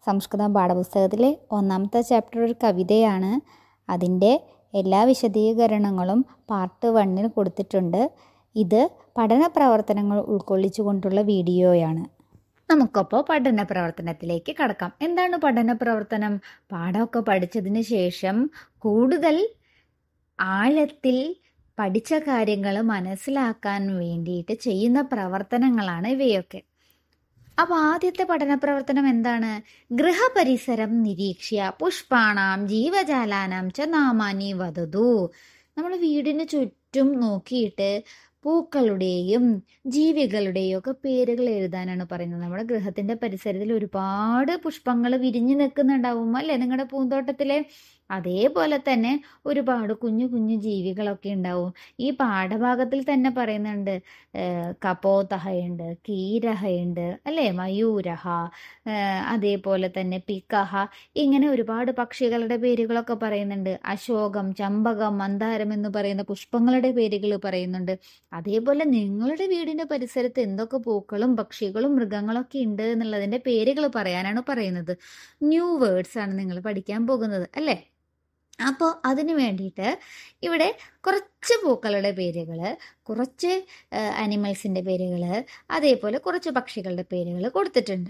സംസ്കൃതം പാഠപുസ്തകത്തിലെ 1ാമത്തെ chapter ഒരു കവിതയാണ്. അതിൻ്റെ എല്ലാ വിശദീകരണങ്ങളും പാർട്ട് 1 കൊടുത്തിട്ടുണ്ട്. ഇത് പഠന പ്രവർത്തനങ്ങൾ ഉൾക്കൊള്ളിച്ചുകൊണ്ടുള്ള വീഡിയോയാണ്. നമുക്കപ്പോൾ പഠന പ്രവർത്തനത്തിലേക്ക് കടക്കാം. എന്താണ് പഠന പ്രവർത്തനം? പാഠമൊക്കെ പഠിച്ചതിന് ശേഷം കൂടുതൽ ആഴത്തിൽ പഠിച്ച കാര്യങ്ങൾ മനസ്സിലാക്കാൻ വേണ്ടിയിട്ട് ചെയ്യുന്ന പ്രവർത്തനങ്ങളാണ് ഇവയൊക്കെ. അപ്പോൾ ആദ്യത്തെ പഠന പ്രവർത്തനം എന്താണ്? ഗൃഹപരിസരം നിരീക്ഷ്യ പുഷ്പാണാം ജീവജാലാനാം ച നാമാനി വദതു. നമ്മൾ വീടിന് ചുറ്റും നോക്കിയിട്ട് പൂക്കളുടെയും ജീവികളുടെയും ഒക്കെ പേരുകൾ എഴുതാനാണ് പറയുന്നത്. നമ്മുടെ ഗൃഹത്തിന്റെ പരിസരത്തിൽ ഒരുപാട് പുഷ്പങ്ങൾ വിരിഞ്ഞു നിൽക്കുന്നുണ്ടാവും അല്ലേ നിങ്ങളുടെ പൂന്തോട്ടത്തിലെ? അതേപോലെ തന്നെ ഒരുപാട് കുഞ്ഞു കുഞ്ഞു ജീവികളൊക്കെ ഉണ്ടാവും. ഈ പാഠഭാഗത്തിൽ തന്നെ പറയുന്നുണ്ട്, കപോതഹയുണ്ട്, കീരഹയുണ്ട് അല്ലേ, മയൂരഹ, അതേപോലെ തന്നെ പിക്കഹ, ഇങ്ങനെ ഒരുപാട് പക്ഷികളുടെ പേരുകളൊക്കെ പറയുന്നുണ്ട്. അശോകം, ചമ്പകം, മന്ദാരം എന്ന് പറയുന്ന പുഷ്പങ്ങളുടെ പേരുകൾ പറയുന്നുണ്ട്. അതേപോലെ നിങ്ങളുടെ വീടിന്റെ പരിസരത്ത് എന്തൊക്കെ പൂക്കളും പക്ഷികളും മൃഗങ്ങളൊക്കെ ഉണ്ട് എന്നുള്ളതിന്റെ പേരുകൾ പറയാനാണ് പറയുന്നത്. ന്യൂ വേർഡ്സ് ആണ് നിങ്ങൾ പഠിക്കാൻ പോകുന്നത് അല്ലേ? അപ്പോൾ അതിന് വേണ്ടിയിട്ട് ഇവിടെ കുറച്ച് പൂക്കളുടെ പേരുകൾ, കുറച്ച് അനിമൽസിൻ്റെ പേരുകൾ, അതേപോലെ കുറച്ച് പക്ഷികളുടെ പേരുകൾ കൊടുത്തിട്ടുണ്ട്.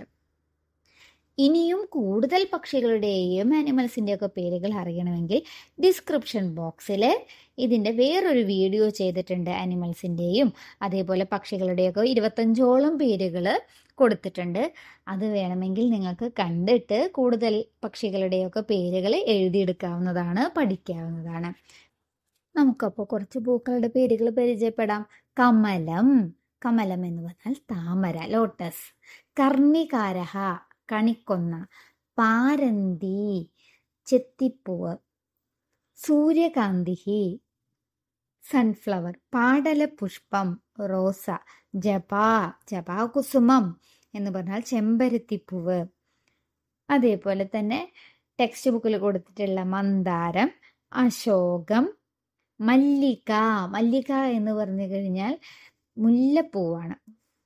ഇനിയും കൂടുതൽ പക്ഷികളുടെയും ആനിമൽസിൻ്റെയൊക്കെ പേരുകൾ അറിയണമെങ്കിൽ ഡിസ്ക്രിപ്ഷൻ ബോക്സിൽ ഇതിൻ്റെ വേറൊരു വീഡിയോ ചെയ്തിട്ടുണ്ട്. ആനിമൽസിൻ്റെയും അതേപോലെ പക്ഷികളുടെയൊക്കെ 25ഓളം പേരുകൾ കൊടുത്തിട്ടുണ്ട്. അത് വേണമെങ്കിൽ നിങ്ങൾക്ക് കണ്ടിട്ട് കൂടുതൽ പക്ഷികളുടെയൊക്കെ പേരുകൾ എഴുതിയെടുക്കാവുന്നതാണ്, പഠിക്കാവുന്നതാണ്. നമുക്കപ്പോൾ കുറച്ച് പൂക്കളുടെ പേരുകൾ പരിചയപ്പെടാം. കമലം, കമലം എന്ന് പറഞ്ഞാൽ താമര, ലോട്ടസ്. കർണികാരഹ, കണിക്കൊന്ന. പാരന്തി, ചെത്തിപ്പൂവ്. സൂര്യകാന്തിഹി, സൺഫ്ലവർ. പാടലപുഷ്പം, റോസ. ജപാ, ജപാകുസുമം എന്ന് പറഞ്ഞാൽ ചെമ്പരത്തിപ്പൂവ്. അതേപോലെ തന്നെ ടെക്സ്റ്റ് ബുക്കിൽ കൊടുത്തിട്ടുള്ള മന്ദാരം, അശോകം. മല്ലിക, മല്ലിക എന്ന് പറഞ്ഞു കഴിഞ്ഞാൽ മുല്ലപ്പൂവാണ്.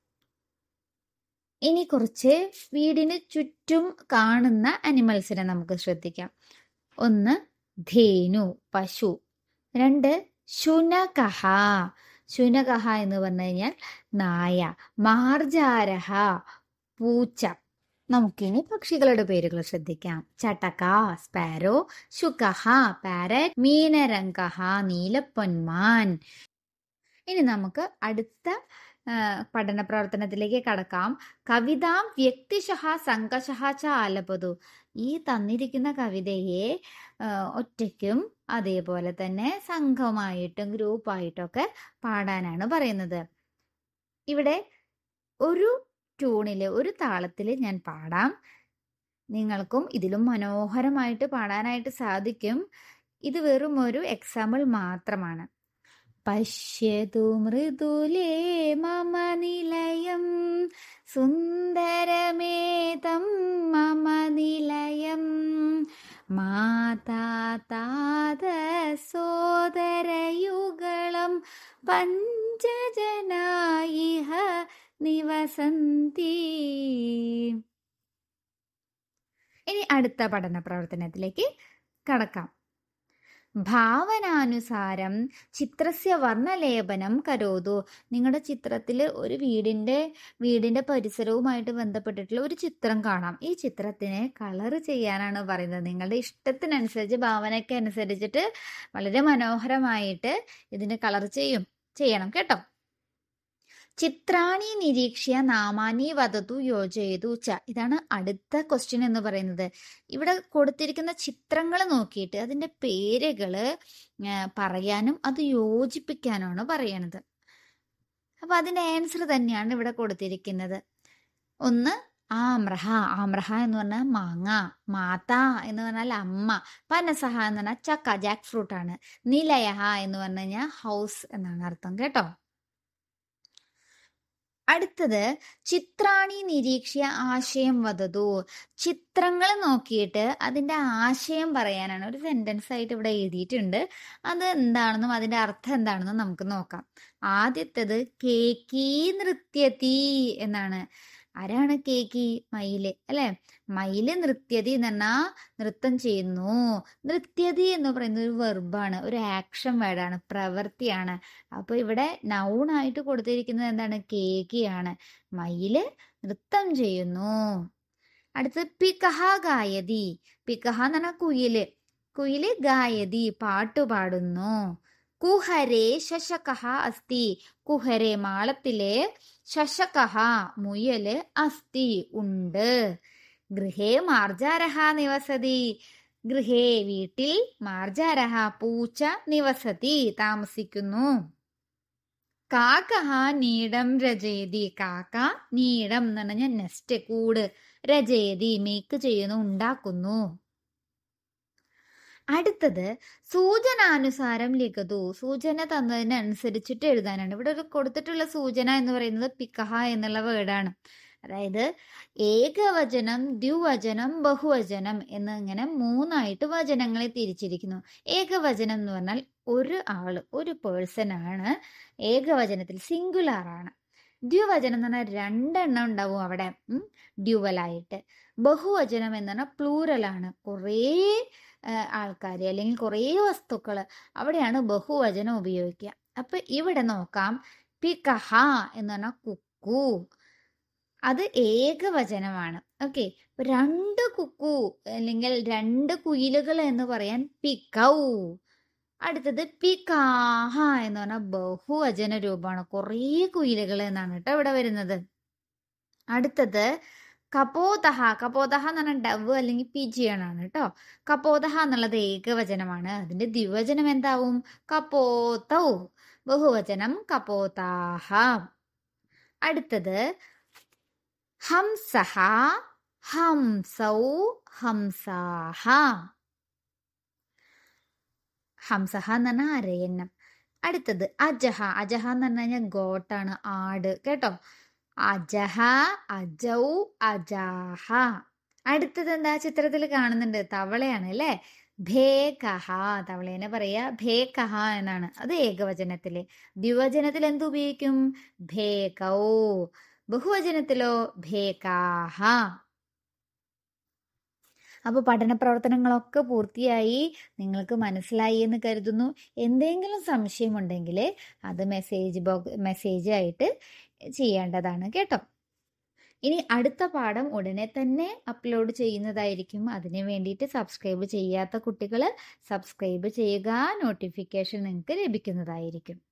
ഇനി കുറച്ച് വീടിന് ചുറ്റും കാണുന്ന അനിമൽസിനെ നമുക്ക് ശ്രദ്ധിക്കാം. 1 ധേനു, പശു. 2 ശുനകഹ, ശുനകഹ എന്ന് പറഞ്ഞു കഴിഞ്ഞാൽ നായ. മാർജാരഹ, പൂച്ച. നമുക്കിനി പക്ഷികളുടെ പേരുകൾ ശ്രദ്ധിക്കാം. ചട്ടക, സ്പാരോ. ശുകഹ, പാരറ്റ്. മീനരംഗഹ, നീലപ്പൊന്മാൻ. ഇനി നമുക്ക് അടുത്ത പഠന പ്രവർത്തനത്തിലേക്ക് കടക്കാം. കവിതാം വ്യക്തിശഃ സംഘശഃ ച ആലപതു. ഈ തന്നിരിക്കുന്ന കവിതയെ ഒറ്റയ്ക്കും അതേപോലെ തന്നെ സംഘമായിട്ടും ഗ്രൂപ്പായിട്ടൊക്കെ പാടാനാണ് പറയുന്നത്. ഇവിടെ ഒരു ട്യൂണിൽ, ഒരു താളത്തിൽ ഞാൻ പാടാം. നിങ്ങൾക്കും ഇതിലും മനോഹരമായിട്ട് പാടാനായിട്ട് സാധിക്കും. ഇത് വെറും ഒരു എക്സാമ്പിൾ മാത്രമാണ്. പശ്യതു മൃദുലേ മമ നിലയം സുന്ദരമേതം മമ നിലയം മാതാ താത സോദരയുഗളം പഞ്ചജനായിഹ നിവസന്തി. ഇനി അടുത്ത പഠന പ്രവർത്തനത്തിലേക്ക് കടക്കാം. ഭാവനാനുസാരം ചിത്രസ്യ വർണ്ണലേപനം കരോതു. നിങ്ങളുടെ ചിത്രത്തിൽ ഒരു വീടിന്റെ പരിസരവുമായിട്ട് ബന്ധപ്പെട്ടിട്ടുള്ള ഒരു ചിത്രം കാണാം. ഈ ചിത്രത്തിനെ കളർ ചെയ്യാനാണ് പറയുന്നത്. നിങ്ങളുടെ ഇഷ്ടത്തിനനുസരിച്ച്, ഭാവനയ്ക്ക് അനുസരിച്ചിട്ട് വളരെ മനോഹരമായിട്ട് ഇതിന് കളർ ചെയ്യണം കേട്ടോ. ചിത്രാണി നിരീക്ഷ്യ നാമാനി വദതു യോജയതു ച. ഇതാണ് അടുത്ത ക്വസ്റ്റ്യൻ എന്ന് പറയുന്നത്. ഇവിടെ കൊടുത്തിരിക്കുന്ന ചിത്രങ്ങൾ നോക്കിയിട്ട് അതിൻ്റെ പേരുകൾ പറയാനും അത് യോജിപ്പിക്കാനുമാണ് പറയണത്. അപ്പൊ അതിൻ്റെ ആൻസർ തന്നെയാണ് ഇവിടെ കൊടുത്തിരിക്കുന്നത്. 1 ആമ്രഹ, ആമ്രഹ എന്ന് പറഞ്ഞാൽ മാങ്ങ. മാത എന്ന് പറഞ്ഞാൽ അമ്മ. പനസഹ എന്ന് പറഞ്ഞാൽ ചക്ക, ജാക്ക് ഫ്രൂട്ട് ആണ്. നിലയഹ എന്ന് പറഞ്ഞു കഴിഞ്ഞാൽ ഹൗസ് എന്നാണ് അർത്ഥം കേട്ടോ. അടുത്തത് ചിത്രാണി നിരീക്ഷ്യ ആശയം വദതു. ചിത്രങ്ങൾ നോക്കിയിട്ട് അതിൻ്റെ ആശയം പറയാനാണ്. ഒരു സെന്റൻസ് ആയിട്ട് ഇവിടെ എഴുതിയിട്ടുണ്ട്. അത് എന്താണെന്നും അതിൻ്റെ അർത്ഥം എന്താണെന്നും നമുക്ക് നോക്കാം. ആദ്യത്തേത് കേക്കി നൃത്യതി എന്നാണ്. ആരാണ് കേക്കി? മയില് അല്ലെ? മയില് നൃത്യതി എന്ന് പറഞ്ഞാൽ നൃത്തം ചെയ്യുന്നു. നൃത്യതി എന്ന് പറയുന്നത് ഒരു വെർബാണ്, ഒരു ആക്ഷൻ വേർഡാണ്, പ്രവൃത്തിയാണ്. അപ്പൊ ഇവിടെ നൗൺ ആയിട്ട് കൊടുത്തിരിക്കുന്നത് എന്താണ്? കേക്കിയാണ്. മയില് നൃത്തം ചെയ്യുന്നു. അടുത്ത് പികഹ ഗായതി. പികഹ എന്ന് പറഞ്ഞാൽ കുയില്. കുയില് ഗായതി പാട്ടു പാടുന്നു. കുഹരേ ശശകഹ അസ്തി. കുഹരേ മാളത്തിലെ, ശശകഹ മുയല്, അസ്തി ഉണ്ട്. ഗൃഹേ മാർജാരഹ നിവസതി. ഗൃഹേ വീട്ടിൽ, മാർജാരഹ പൂച്ച, നിവസതി താമസിക്കുന്നു. കാക്കഹ നീടം രചയതി. കാക്ക നീടം എന്ന് പറഞ്ഞാൽ നെസ്റ്റ്, കൂട്, രചയതി മേക്ക് ചെയ്യുന്നു, ഉണ്ടാക്കുന്നു. അടുത്തത് സൂചനാനുസാരം ലിഖതു. സൂചന തന്നതിനനുസരിച്ചിട്ട് എഴുതാനാണ്. ഇവിടെ ഒരു കൊടുത്തിട്ടുള്ള സൂചന എന്ന് പറയുന്നത് പിക്കഹ എന്നുള്ള വേർഡാണ്. അതായത് ഏകവചനം, ദ്വിവചനം, ബഹുവചനം എന്ന് ഇങ്ങനെ 3ആയിട്ട് വചനങ്ങളെ തിരിച്ചിരിക്കുന്നു. ഏകവചനം എന്ന് പറഞ്ഞാൽ ഒരു ആള്, ഒരു പേഴ്സൺ ആണ് ഏകവചനത്തിൽ, സിംഗുലാർ ആണ്. ദ്വിവചനം എന്ന് പറഞ്ഞാൽ 2 എണ്ണം ഉണ്ടാവും അവിടെ, ഡ്യുവലായിട്ട്. ബഹുവചനം എന്ന് പറഞ്ഞാൽ പ്ലൂറൽ ആണ്, കുറേ ആൾക്കാർ അല്ലെങ്കിൽ കുറേ വസ്തുക്കൾ, അവിടെയാണ് ബഹുവചനം ഉപയോഗിക്കുക. അപ്പൊ ഇവിടെ നോക്കാം, പികഹ എന്ന് പറഞ്ഞാൽ കുക്കു, അത് ഏകവചനമാണ്. ഓക്കെ, 2 കുക്കു അല്ലെങ്കിൽ 2 കുയിലുകൾ എന്ന് പറയാൻ പികൗ. അടുത്തത് പികാഹ എന്ന് പറഞ്ഞാൽ ബഹുവചന രൂപമാണ്, കുറേ കുയിലുകൾ എന്നാണ് കേട്ടോ ഇവിടെ വരുന്നത്. അടുത്തത് കപോതഹ. കപോതഹ എന്ന് പറഞ്ഞാൽ ഡവ് അല്ലെങ്കിൽ പിജിയൺ ആണ് കേട്ടോ. കപോതഹ എന്നുള്ളത് ഏകവചനമാണ്. അതിന്റെ ദ്വിവചനം എന്താവും? കപോതൗ. ബഹുവചനം കപോതാഹ. അടുത്തത് ഹംസഹ, ഹംസൗ, ഹംസാഹ. ഹംസഹ എന്ന് പറഞ്ഞാൽ അരയന്നം. അടുത്തത് അജഹ. അജഹ എന്ന് പറഞ്ഞു കഴിഞ്ഞാൽ ഗോട്ടാണ്, ആട് കേട്ടോ. അജഹ, അജൗ, അജാഹ. അടുത്തത് എന്താ ചിത്രത്തിൽ കാണുന്നുണ്ട്? തവളയാണ് അല്ലേ? ഭേകഹ. തവളേനെ പറയാ ഭേകഹ എന്നാണ്. അത് ഏകവചനത്തില്. ദ്വിവചനത്തിൽ എന്ത് ഉപയോഗിക്കും? ഭേകൗ. ബഹുവചനത്തിലോ ഭേകാഹ. അപ്പോൾ പഠന പ്രവർത്തനങ്ങളൊക്കെ പൂർത്തിയായി, നിങ്ങൾക്ക് മനസ്സിലായി എന്ന് കരുതുന്നു. എന്തെങ്കിലും സംശയമുണ്ടെങ്കിൽ അത് മെസ്സേജ് ആയിട്ട് ചെയ്യേണ്ടതാണ് കേട്ടോ. ഇനി അടുത്ത പാഠം ഉടനെ തന്നെ അപ്ലോഡ് ചെയ്യുന്നതായിരിക്കും. അതിന് വേണ്ടിയിട്ട് സബ്സ്ക്രൈബ് ചെയ്യാത്ത കുട്ടികൾ സബ്സ്ക്രൈബ് ചെയ്യുക, നോട്ടിഫിക്കേഷൻ നിങ്ങൾക്ക് ലഭിക്കുന്നതായിരിക്കും.